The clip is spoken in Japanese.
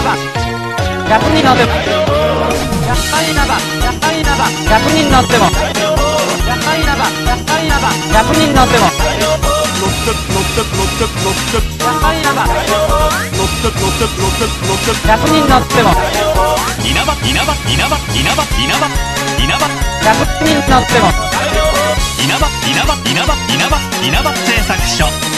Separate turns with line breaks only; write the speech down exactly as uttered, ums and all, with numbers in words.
ばひゃくにん乗ってもやっぱり稲葉やっぱり稲葉ひゃくにん乗ってもやっぱり稲葉やっぱり稲葉ひゃくにん乗っても
乗って乗って乗って乗って
やっぱり稲葉
乗って乗って乗って乗って
ひゃくにん乗っても
稲葉稲葉稲葉稲葉稲葉稲葉
ひゃくにん乗っても
稲葉稲葉稲葉稲葉稲葉製作所。